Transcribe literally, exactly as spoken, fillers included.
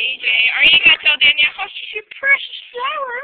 A J, arigato, Danielle. Oh, she's your precious flower.